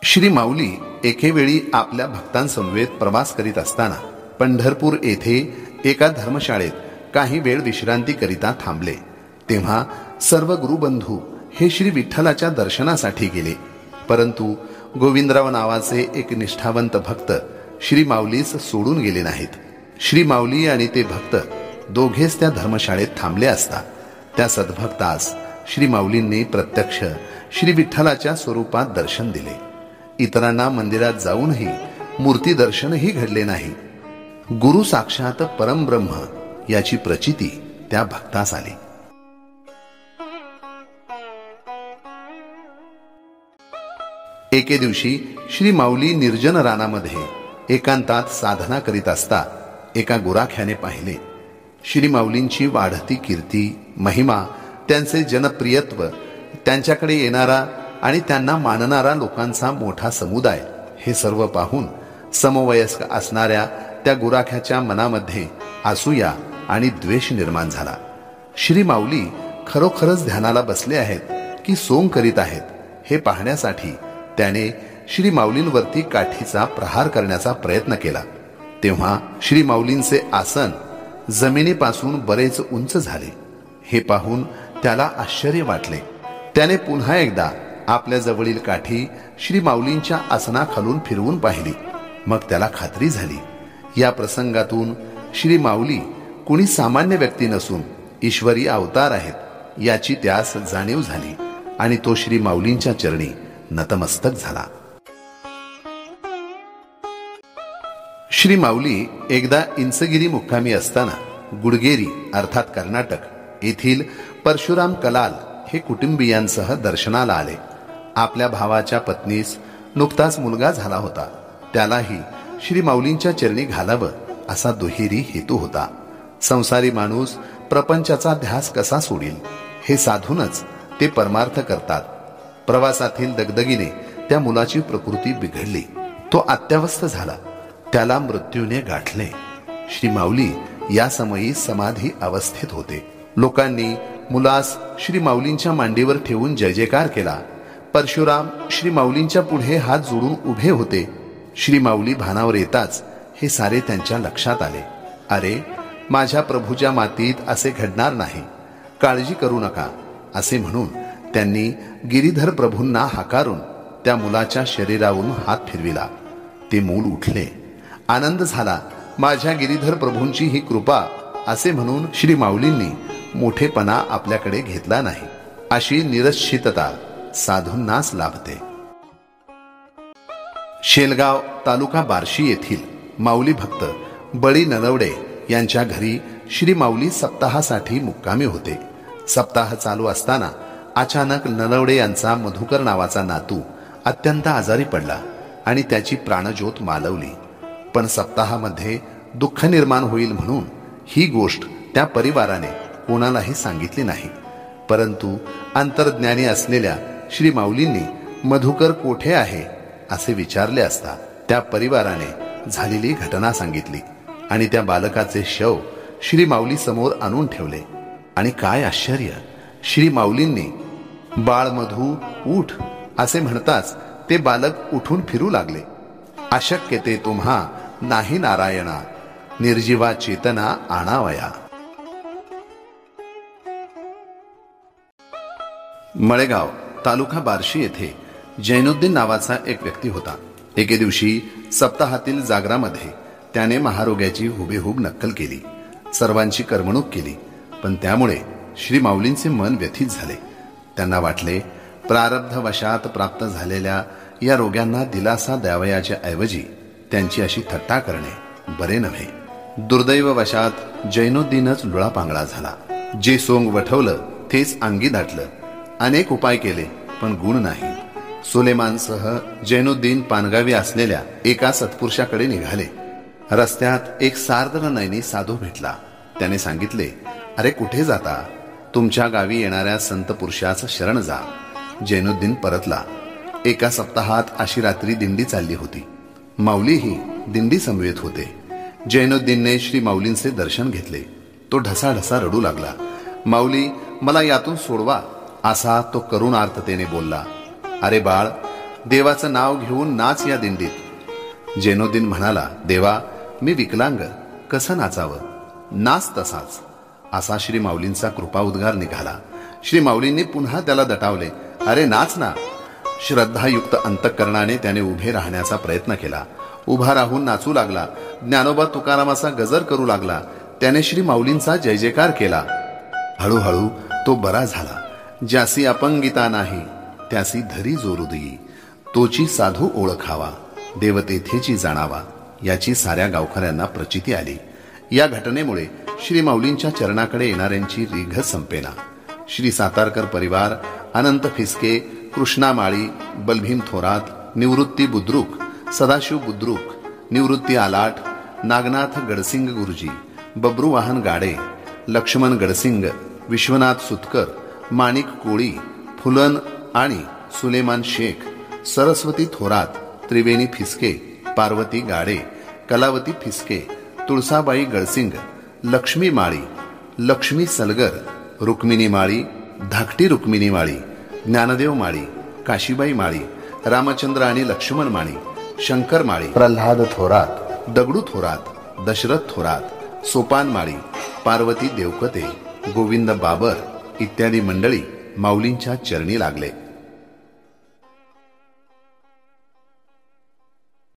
श्री माऊली एकेवेळी आपल्या भक्तांसमवेत प्रवास करीत असताना पंढरपूर येथे एका धर्मशाळेत काही वेळ विश्रांतीकरिता थांबले. तेव्हा सर्व गुरुबंधू हे श्री विठ्ठलाच्या दर्शनासाठी गेले. परंतु गोविंदराव नावाचे एक निष्ठावंत भक्त श्री माऊलीस सोडून गेले नाहीत. श्री माऊली आणि ते भक्त दोघेच त्या धर्मशाळेत थांबले असता त्या सद्भक्तास श्री माऊलींनी प्रत्यक्ष श्री विठ्ठलाच्या स्वरूपात दर्शन दिले. इतरांना मंदिरात जाऊनही मूर्ती दर्शनही घडले नाही. गुरु साक्षात परमब्रह्म याची प्रचिती त्या भक्तास आली. एके दिवशी श्री माऊली निर्जन रानामध्ये एकांतात साधना करीत असता एका गुराख्याने पाहिले. श्री माऊलींची वाढती कीर्ती, महिमा, त्यांचे जनप्रियत्व, त्यांच्याकडे येणारा आणि त्यांना मानणारा लोकांचा मोठा समुदाय हे सर्व पाहून समवयस्क असणाऱ्या त्या गुराख्याच्या मनामध्ये असूया आणि द्वेष निर्माण झाला. श्री माऊली खरोखरच ध्यानाला बसले आहेत की सोंग करीत आहेत हे पाहण्यासाठी त्याने श्री माऊलींवरती काठीचा प्रहार करण्याचा प्रयत्न केला. तेव्हा श्री माऊलींचे आसन जमिनीपासून बरेच उंच झाले. हे पाहून त्याला आश्चर्य वाटले. त्याने पुन्हा एकदा आपल्या जवळील काठी श्री माऊलींच्या आसनाखालून फिरवून पाहिली. मग त्याला खात्री झाली या प्रसंगातून श्री माऊली कुणी सामान्य व्यक्ती नसून ईश्वरी अवतार आहेत याची त्यास जाणीव झाली आणि तो श्री माऊलींच्या चरणी नतमस्तक झाला. श्री माऊली एकदा इंचगिरी मुक्कामी असताना गुडगेरी अर्थात कर्नाटक येथील परशुराम कलाल हे कुटुंबियांसह दर्शनाला आले. आपल्या भावाच्या पत्नीस नुकताच मुलगा झाला होता. त्यालाही श्री माऊलींच्या चरणी घालावं असा दुहेरी हेतू होता. संसारी माणूस प्रपंचाचा ध्यास कसा सोडील हे साधूनच ते परमार्थ करतात. प्रवासातील दगदगीने त्या मुलाची प्रकृती बिघडली. तो अत्यवस्थ झाला. त्याला मृत्यूने गाठले. श्री माऊली या समयी समाधी अवस्थेत होते. लोकांनी मुलास श्री माऊलींच्या मांडीवर ठेवून जय जयकार केला. परशुराम श्री माऊलींच्या पुढे हात जोडून उभे होते. श्री माऊली भानावर येताच हे सारे त्यांच्या लक्षात आले. अरे, माझ्या प्रभूच्या मातीत असे घडणार नाही, काळजी करू नका असे म्हणून त्यांनी गिरीधर प्रभूंना हाकारून त्या मुलाच्या शरीरावरून हात फिरविला. ते मूल उठले. आनंद झाला. माझ्या गिरीधर प्रभूंची ही कृपा असे म्हणून श्री माऊलींनी मोठेपणा आपल्याकडे घेतला नाही. अशी निरश्चितता साधूंनाच लाभते. शेलगाव तालुका बार्शी येथील माऊली भक्त बळी नलवडे यांच्या घरी श्री माऊली सप्ताहासाठी मुक्कामी होते. सप्ताह चालू असताना अचानक नलवडे यांचा मधुकर नावाचा नातू अत्यंत आजारी पडला आणि त्याची प्राणज्योत मालवली. पण सप्ताहामध्ये दुःख निर्माण होईल म्हणून ही गोष्ट त्या परिवाराने कोणालाही सांगितली नाही. परंतु अंतर्ज्ञानी असलेल्या श्री माऊलींनी मधुकर कोठे आहे असे विचारले असता त्या परिवाराने झालेली घटना सांगितली आणि त्या बालकाचे शव श्री माऊली समोर आणून ठेवले. आणि काय आश्चर्य, श्री माऊलींनी बाळ मधू उठ असे म्हणताच ते बालक उठून फिरू लागले. अशक्य ते तुम्हा नाही नारायणा, निर्जीवा चेतना आणावया. मळेगाव तालुका बार्शी येथे जैनुद्दीन नावाचा एक व्यक्ती होता. एके दिवशी सप्ताहातील जागरामध्ये त्याने महारोग्याची हुबेहूब नक्कल केली. सर्वांची करमणूक केली. पण त्यामुळे श्री माऊलींचे मन व्यथित झाले. त्यांना वाटले प्रारब्धवशात प्राप्त झालेल्या या रोग्यांना दिलासा द्यावयाच्या ऐवजी त्यांची अशी थट्टा करणे बरे नव्हे. दुर्दैववशात जैनुद्दीनच लुळापांगळा झाला. जे सोंग वठवलं तेच अंगी दाटलं. अनेक उपाय केले पण गुण नाही. सुलेमानसह जैनुद्दीन पानगावी असलेल्या एका सत्पुरुषाकडे निघाले. रस्त्यात एक सार्द्र नयनी साधू भेटला. त्याने सांगितले, अरे कुठे जाता? तुमच्या गावी येणाऱ्या संत पुरुषास शरण जा. जैनुद्दीन परतला. एका सप्ताहात अशी रात्री दिंडी चालली होती. माऊलीही दिंडी समवेत होते. जैनुद्दीनने श्री माऊलींचे दर्शन घेतले. तो ढसाढसा रडू लागला. माऊली, मला यातून सोडवा असा तो करुणार्थतेने बोलला. अरे बाळ, देवाचं नाव घेऊन नाच या दिंडीत. जैनुद्दीन म्हणाला, देवा मी विकलांग, कसं नाचावं? नाच तसाच, असा श्री माऊलींचा कृपा उद्गार निघाला. श्री माऊलींनी पुन्हा त्याला दटावले. अरे नाच ना. श्रद्धायुक्त अंतःकरणाने त्याने उभे राहण्याचा प्रयत्न केला. उभा राहून नाचू लागला. ज्ञानोबा तुकारामाचा गजर करू लागला. त्याने श्री माऊलींचा जय जयकार केला. हळूहळू तो बरा झाला. ज्यासी अपंगिता नाही त्यासी धरी जोरू देई, तोची साधू ओळखावा, देवतेथेची जाणावा, याची साऱ्या गावकऱ्यांना प्रचिती आली. या घटनेमुळे श्री माऊलींच्या चरणाकडे येणाऱ्यांची रीघ संपेना. श्री सातारकर परिवार, अनंत फिसके, कृष्णा माळी, बलभीम थोरात, निवृत्ती बुद्रुक, सदाशिव बुद्रुक, निवृत्ती आलाट, नागनाथ गडसिंग गुरुजी, बब्रू वाहन गाडे, लक्ष्मण गडसिंग, विश्वनाथ सुतकर, माणिक कोळी, फुलन आणि सुलेमान शेख, सरस्वती थोरात, त्रिवेणी फिसके, पार्वती गाडे, कलावती फिसके, तुळसाबाई गडसिंग, लक्ष्मी माळी, लक्ष्मी सलगर, रुक्मिणी माळी, धाकटी रुक्मिणी माळी, ज्ञानदेव माळी, काशीबाई माळी, रामचंद्र आणि लक्ष्मण माळी, शंकर माळी, प्रल्हाद थोरात, दगडू थोरात, दशरथ थोरात, सोपान माळी, पार्वती देवकते, गोविंद बाबर इत्यादी मंडळी माऊलींच्या चरणी लागले.